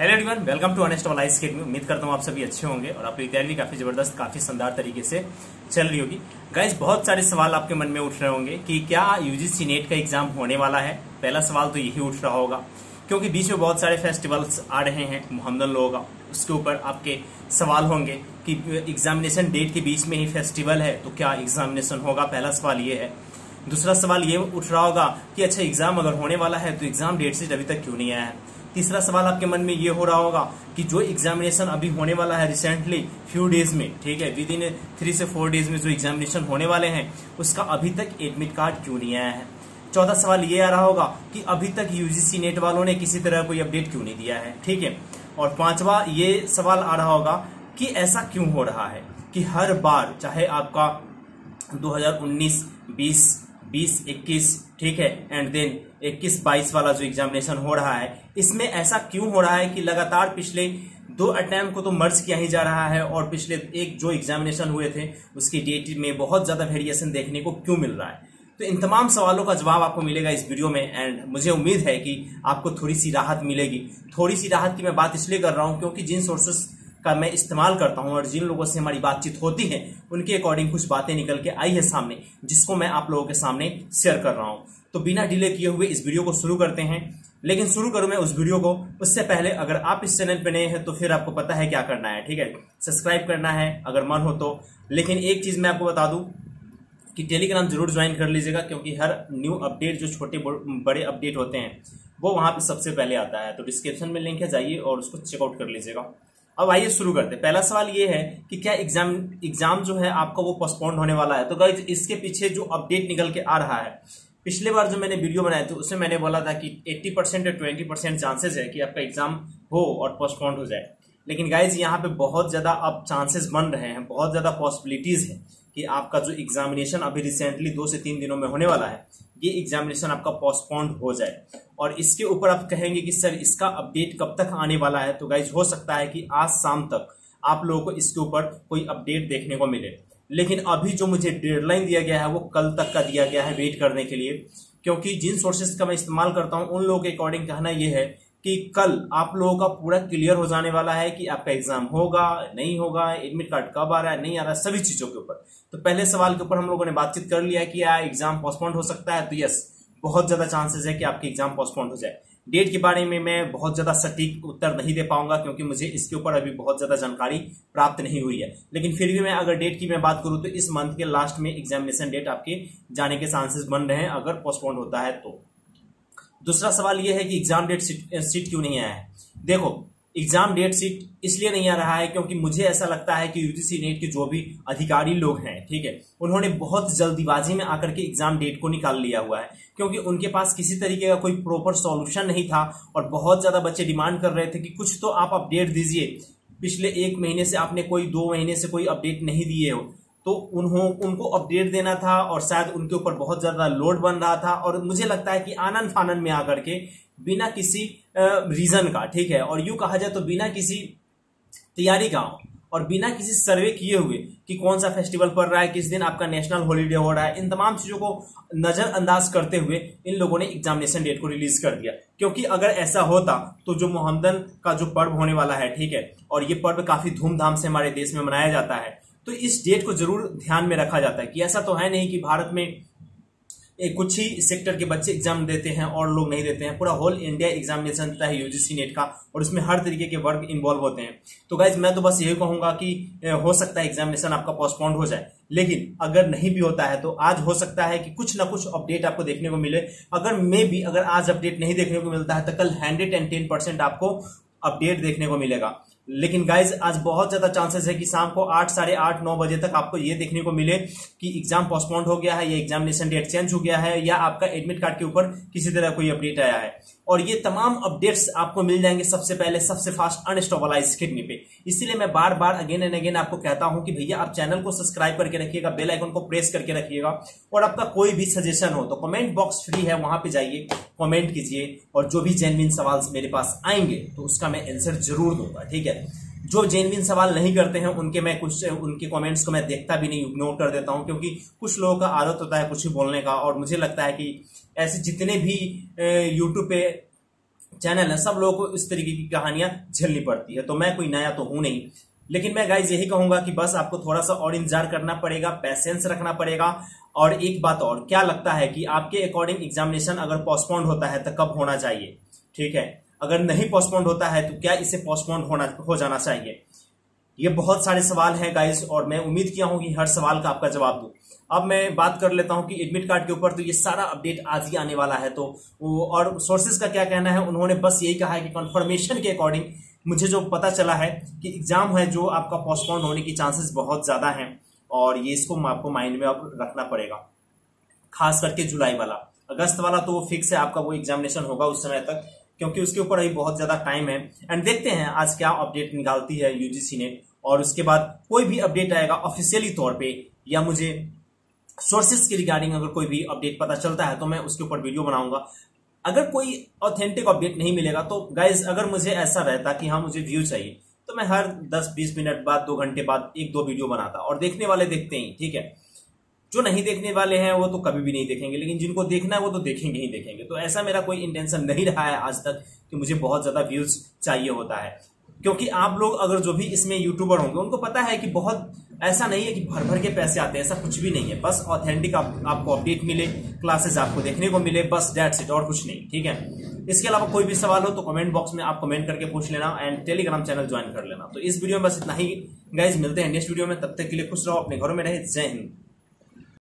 Hello everyone, welcome to honest online academy. उम्मीद करता हूँ आप सभी अच्छे होंगे और आपकी तैयारी भी काफी जबरदस्त, काफी शानदार तरीके से चल रही होगी। गाइस, बहुत सारे सवाल आपके मन में उठ रहे होंगे कि क्या यूजीसी नेट का एग्जाम होने वाला है। पहला सवाल तो यही उठ रहा होगा, क्योंकि बीच में बहुत सारे फेस्टिवल्स आ रहे हैं मोहम्मदन लोगों का। उसके ऊपर आपके सवाल होंगे कि एग्जामिनेशन डेट के बीच में ही फेस्टिवल है तो क्या एग्जामिनेशन होगा। पहला सवाल ये है। दूसरा सवाल ये उठ रहा होगा कि अच्छा, एग्जाम अगर होने वाला है तो एग्जाम डेट से अभी तक क्यों नहीं आया है। तीसरा सवाल आपके मन में ये हो रहा होगा कि जो एग्जामिनेशन अभी होने वाला है रिसेंटली फ्यू डेज में, ठीक है, विद इन 3 से 4 डेज में जो एग्जामिनेशन होने वाले हैं उसका अभी तक एडमिट कार्ड क्यों नहीं आया है। चौथा सवाल ये आ रहा होगा कि अभी तक यूजीसी नेट वालों ने किसी तरह कोई अपडेट क्यों नहीं दिया है, ठीक है। और पांचवा ये सवाल आ रहा होगा कि ऐसा क्यों हो रहा है कि हर बार, चाहे आपका 2019, 20, 21, ठीक है, एंड देन 21-22 वाला जो एग्जामिनेशन हो रहा है, इसमें ऐसा क्यों हो रहा है कि लगातार पिछले 2 अटेम्प्ट को तो मर्ज किया ही जा रहा है और पिछले एक जो एग्जामिनेशन हुए थे उसकी डेट में बहुत ज्यादा वेरिएशन देखने को क्यों मिल रहा है। तो इन तमाम सवालों का जवाब आपको मिलेगा इस वीडियो में एंड मुझे उम्मीद है कि आपको थोड़ी सी राहत मिलेगी। थोड़ी सी राहत की मैं बात इसलिए कर रहा हूं क्योंकि जिन सोर्सेस का मैं इस्तेमाल करता हूं और जिन लोगों से हमारी बातचीत होती है उनके अकॉर्डिंग कुछ बातें निकल के आई है सामने, जिसको मैं आप लोगों के सामने शेयर कर रहा हूं। तो बिना डिले किए हुए इस वीडियो को शुरू करते हैं। लेकिन शुरू करूं मैं उस वीडियो को, उससे पहले अगर आप इस चैनल पे नए हैं तो फिर आपको पता है क्या करना है, ठीक है, सब्सक्राइब करना है अगर मन हो तो। लेकिन एक चीज मैं आपको बता दूं कि टेलीग्राम जरूर ज्वाइन कर लीजिएगा, क्योंकि हर न्यू अपडेट, जो छोटे बड़े अपडेट होते हैं वो वहां पे सबसे पहले आता है। तो डिस्क्रिप्शन में लिंक है, जाइए और उसको चेकआउट कर लीजिएगा। अब आइए शुरू करते हैं। पहला सवाल ये है कि क्या एग्जाम जो है आपका वो पोस्टपोन होने वाला है। तो गाइस, इसके पीछे जो अपडेट निकल के आ रहा है, पिछले बार जो मैंने वीडियो बनाए थे उसमें मैंने बोला था कि 80% या 20% चांसेस है कि आपका एग्जाम हो और पोस्टपोन हो जाए। लेकिन गाइज, यहाँ पे बहुत ज्यादा अब चांसेस बन रहे हैं, बहुत ज्यादा पॉसिबिलिटीज है कि आपका जो एग्जामिनेशन अभी रिसेंटली 2 से 3 दिनों में होने वाला है, ये एग्जामिनेशन आपका पोस्टपोन हो जाए। और इसके ऊपर आप कहेंगे कि सर इसका अपडेट कब तक आने वाला है। तो गाइज, हो सकता है कि आज शाम तक आप लोगों को इसके ऊपर कोई अपडेट देखने को मिले। लेकिन अभी जो मुझे डेडलाइन दिया गया है वो कल तक का दिया गया है वेट करने के लिए, क्योंकि जिन सोर्सेज का मैं इस्तेमाल करता हूं उन लोगों के अकॉर्डिंग कहना यह है कि कल आप लोगों का पूरा क्लियर हो जाने वाला है कि आपका एग्जाम होगा नहीं होगा, एडमिट कार्ड कब आ रहा है नहीं आ रहा है, सभी चीजों के ऊपर। तो पहले सवाल के ऊपर हम लोगों ने बातचीत कर लिया कि एग्जाम पोस्टपोन हो सकता है। तो यस, बहुत ज्यादा चांसेस है कि आपके एग्जाम पोस्टपोन हो जाए। डेट के बारे में मैं बहुत ज्यादा सटीक उत्तर नहीं दे पाऊंगा, क्योंकि मुझे इसके ऊपर अभी बहुत ज्यादा जानकारी प्राप्त नहीं हुई है। लेकिन फिर भी मैं अगर डेट की मैं बात करूं तो इस मंथ के लास्ट में एग्जामिनेशन डेट आपके जाने के चांसेस बन रहे हैं अगर पोस्टपोन होता है तो। दूसरा सवाल यह है कि एग्जाम डेट सीट क्यों नहीं आया है। देखो, एग्जाम डेट सीट इसलिए नहीं आ रहा है क्योंकि मुझे ऐसा लगता है कि यूजीसी नेट के जो भी अधिकारी लोग हैं, ठीक है, उन्होंने बहुत जल्दीबाजी में आकर के एग्जाम डेट को निकाल लिया हुआ है, क्योंकि उनके पास किसी तरीके का कोई प्रॉपर सॉल्यूशन नहीं था। और बहुत ज्यादा बच्चे डिमांड कर रहे थे कि कुछ तो आप अपडेट दीजिए, पिछले 1 महीने से आपने कोई 2 महीने से कोई अपडेट नहीं दिए हो। तो उनको अपडेट देना था और शायद उनके ऊपर बहुत ज्यादा लोड बन रहा था। और मुझे लगता है कि आनन फानन में आकर के बिना किसी रीजन का, ठीक है, और यूं कहा जाए तो बिना किसी तैयारी का और बिना किसी सर्वे किए हुए कि कौन सा फेस्टिवल पड़ रहा है, किस दिन आपका नेशनल हॉलीडे हो रहा है, इन तमाम चीजों को नजरअंदाज करते हुए इन लोगों ने एग्जामिनेशन डेट को रिलीज कर दिया। क्योंकि अगर ऐसा होता तो जो मोहम्मदन का जो पर्व होने वाला है, ठीक है, और ये पर्व काफी धूमधाम से हमारे देश में मनाया जाता है, तो इस डेट को जरूर ध्यान में रखा जाता है कि ऐसा तो है नहीं कि भारत में कुछ ही सेक्टर के बच्चे एग्जाम देते हैं और लोग नहीं देते हैं। पूरा होल इंडिया एग्जामिनेशन होता है यूजीसी नेट का और उसमें हर तरीके के वर्क इन्वॉल्व होते हैं। तो गाइज, मैं तो बस यही कहूंगा कि हो सकता है एग्जामिनेशन आपका पोस्टपोन हो जाए। लेकिन अगर नहीं भी होता है तो आज हो सकता है कि कुछ ना कुछ अपडेट आपको देखने को मिले। अगर आज अपडेट नहीं देखने को मिलता है तो कल 110% आपको अपडेट देखने को मिलेगा। लेकिन गाइज, आज बहुत ज्यादा चांसेस है कि शाम को 8, साढ़े 8, 9 बजे तक आपको ये देखने को मिले कि एग्जाम पोस्टपोन हो गया है, या एग्जामिनेशन डेट चेंज हो गया है, या आपका एडमिट कार्ड के ऊपर किसी तरह कोई अपडेट आया है। और ये तमाम अपडेट्स आपको मिल जाएंगे सबसे पहले, सबसे फास्ट ऑनेस्ट ऑनलाइन अकेडमी पे। इसीलिए मैं बार बार अगेन एंड अगेन आपको कहता हूं कि भैया आप चैनल को सब्सक्राइब करके रखिएगा, बेल आइकन को प्रेस करके रखिएगा। और आपका कोई भी सजेशन हो तो कमेंट बॉक्स फ्री है, वहां पे जाइए, कमेंट कीजिए और जो भी जेन्युइन सवाल मेरे पास आएंगे तो उसका मैं आंसर जरूर दूंगा, ठीक है। जो जेन्युइन सवाल नहीं करते हैं उनके कमेंट्स को मैं देखता भी नहीं, इग्नोर कर देता हूं, क्योंकि कुछ लोगों का आदत होता है कुछ ही बोलने का। और मुझे लगता है कि ऐसे जितने भी यूट्यूब पे चैनल है, सब लोगों को इस तरीके की कहानियां झेलनी पड़ती है। तो मैं कोई नया तो हूं नहीं, लेकिन मैं गाइज यही कहूंगा कि बस आपको थोड़ा सा और इंतजार करना पड़ेगा, पैसेंस रखना पड़ेगा। और एक बात और, क्या लगता है कि आपके अकॉर्डिंग एग्जामिनेशन अगर पोस्टपोन्ड होता है तो कब होना चाहिए? ठीक है, अगर नहीं पोस्टपोन्ड होता है तो क्या इसे पोस्टपोन्ड हो जाना चाहिए? ये बहुत सारे सवाल हैं गाइज, और मैं उम्मीद किया हूं कि हर सवाल का आपका जवाब दूं। अब मैं बात कर लेता हूं कि एडमिट कार्ड के ऊपर तो ये सारा अपडेट आज ही आने वाला है। तो और सोर्सेज का क्या कहना है, उन्होंने बस यही कहा है कि कंफर्मेशन के अकॉर्डिंग मुझे जो पता चला है कि एग्जाम है जो आपका पोस्टपोन होने की चांसेस बहुत ज्यादा हैं, और ये इसको आपको माइंड में अब रखना पड़ेगा। खास करके जुलाई वाला, अगस्त वाला तो वो फिक्स है, आपका वो एग्जामिनेशन होगा उस समय तक, क्योंकि उसके ऊपर अभी बहुत ज्यादा टाइम है। एंड देखते हैं आज क्या अपडेट निकालती है यूजीसी ने, और उसके बाद कोई भी अपडेट आएगा ऑफिशियली तौर पे या मुझे सोर्सेस के रिगार्डिंग अगर कोई भी अपडेट पता चलता है तो मैं उसके ऊपर वीडियो बनाऊंगा। अगर कोई ऑथेंटिक अपडेट नहीं मिलेगा तो गाइज, अगर मुझे ऐसा रहता कि हाँ मुझे व्यू चाहिए, तो मैं हर 10-20 मिनट बाद, 2 घंटे बाद 1-2 वीडियो बनाता, और देखने वाले देखते ही, ठीक है। जो नहीं देखने वाले हैं वो तो कभी भी नहीं देखेंगे, लेकिन जिनको देखना है वो तो देखेंगे ही देखेंगे। तो ऐसा मेरा कोई इंटेंशन नहीं रहा है आज तक कि मुझे बहुत ज्यादा व्यूज चाहिए होता है, क्योंकि आप लोग अगर जो भी इसमें यूट्यूबर होंगे उनको पता है कि बहुत ऐसा नहीं है कि भर भर के पैसे आते हैं, ऐसा कुछ भी नहीं है। बस ऑथेंटिक आपको अपडेट मिले, क्लासेस आपको देखने को मिले, बस दैट्स इट, और कुछ नहीं, ठीक है। इसके अलावा कोई भी सवाल हो तो कमेंट बॉक्स में आप कमेंट करके पूछ लेना, एंड टेलीग्राम चैनल ज्वाइन कर लेना। तो इस वीडियो में बस इतना ही गाइज, मिलते हैं नेक्स्ट वीडियो में, तब तक के लिए खुश रहो, अपने घरों में रहे। जय हिंद।